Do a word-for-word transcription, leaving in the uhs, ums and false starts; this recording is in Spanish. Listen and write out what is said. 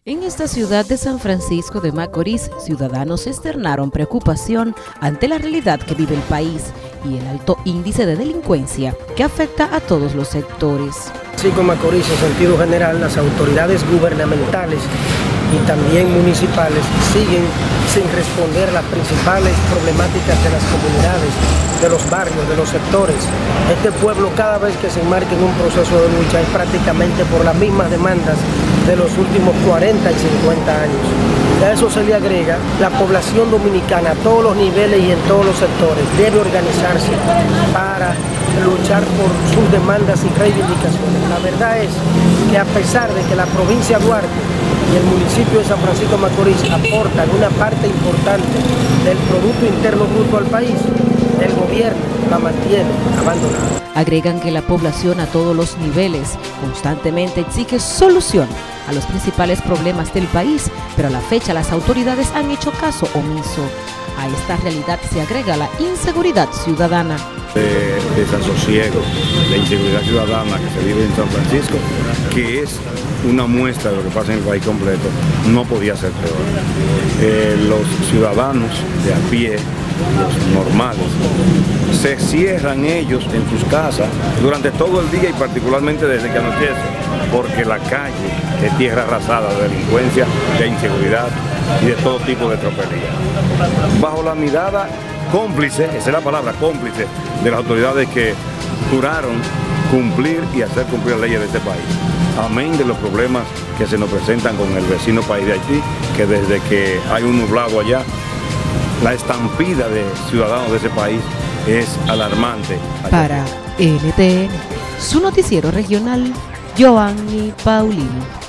En esta ciudad de San Francisco de Macorís, ciudadanos externaron preocupación ante la realidad que vive el país y el alto índice de delincuencia que afecta a todos los sectores. Así como Macorís, en sentido general, las autoridades gubernamentales y también municipales siguen sin responder a las principales problemáticas de las comunidades, de los barrios, de los sectores. Este pueblo, cada vez que se enmarca en un proceso de lucha, es prácticamente por las mismas demandas de los últimos cuarenta y cincuenta años. A eso se le agrega la población dominicana a todos los niveles y en todos los sectores debe organizarse para luchar por sus demandas y reivindicaciones. La verdad es que a pesar de que la provincia de Duarte y el municipio de San Francisco de Macorís aportan una parte importante del Producto Interno Bruto al país, el gobierno la mantiene abandonada. Agregan que la población a todos los niveles constantemente exige solución a los principales problemas del país, pero a la fecha las autoridades han hecho caso omiso. A esta realidad se agrega la inseguridad ciudadana. De desasosiego, de inseguridad ciudadana que se vive en San Francisco, que es una muestra de lo que pasa en el país completo, no podía ser peor. Eh, los ciudadanos de a pie, los normales, se cierran ellos en sus casas durante todo el día y particularmente desde que anochece, porque la calle es tierra arrasada de delincuencia, de inseguridad y de todo tipo de tropelía. Bajo la mirada cómplice, esa es la palabra, cómplice, de las autoridades que juraron cumplir y hacer cumplir las leyes de este país. Amén de los problemas que se nos presentan con el vecino país de Haití, que desde que hay un nublado allá, la estampida de ciudadanos de ese país es alarmante. Para N T N, su noticiero regional, Joanny Paulino.